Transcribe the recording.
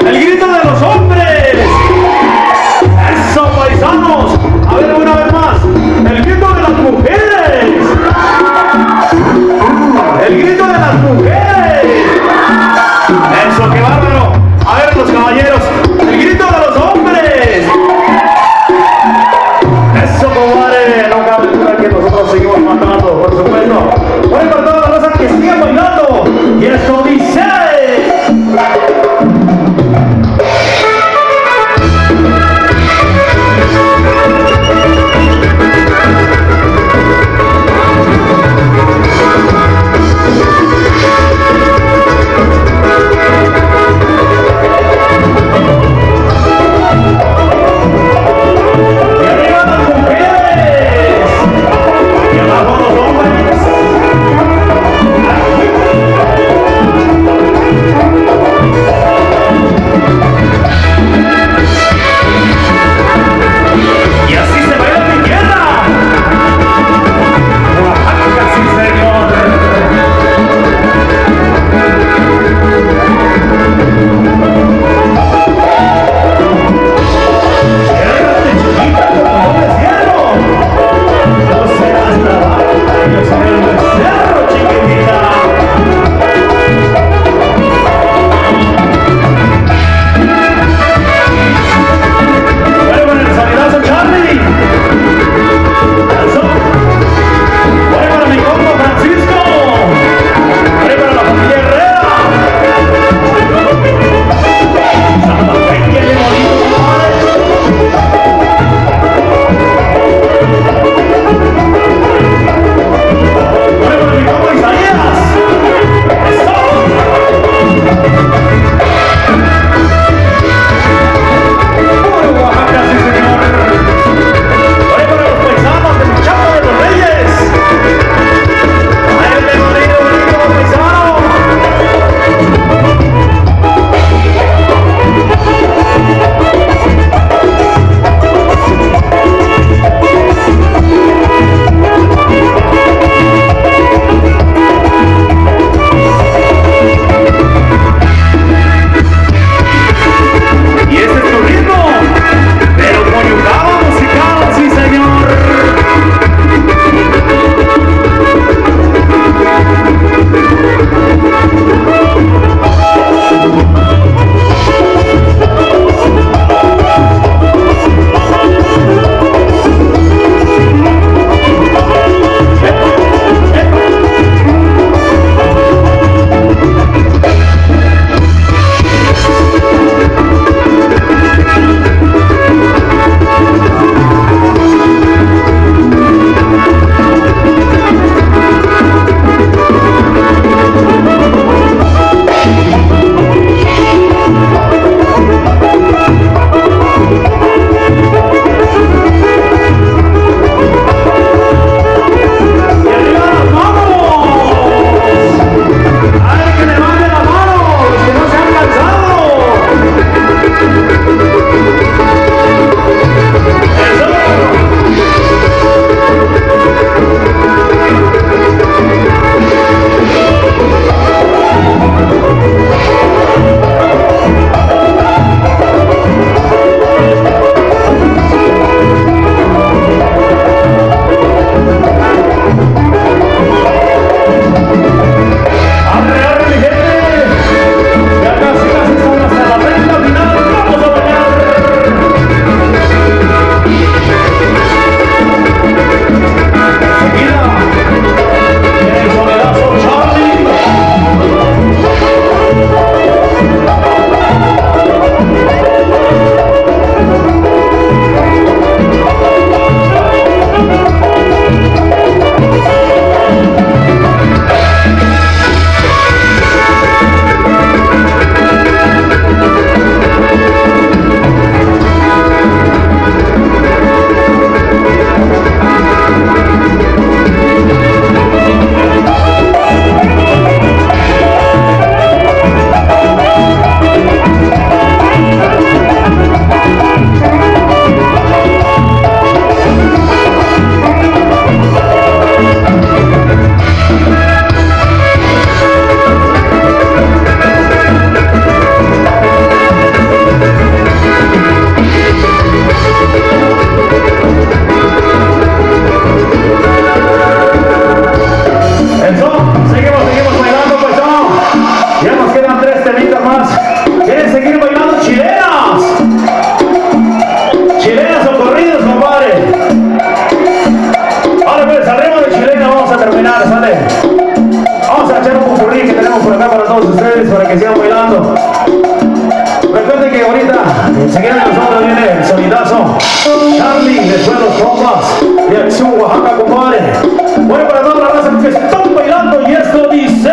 El grito de los hombres. Eso, paisanos. A ver, una vez más. El grito de las mujeres. El grito de las mujeres. Eso, qué bárbaro. A ver, los caballeros. El grito de los hombres. Eso, compadre. No cabe duda que nosotros seguimos matando, por supuesto. Por ahí para todas las cosas que siguen bailando. Y eso dice. Recuerden que ahorita, enseguida de nosotros viene el sonidazo. Charlie, después los compas de Acción Oaxaca, compadre. Bueno, para toda la raza que están bailando y esto dice.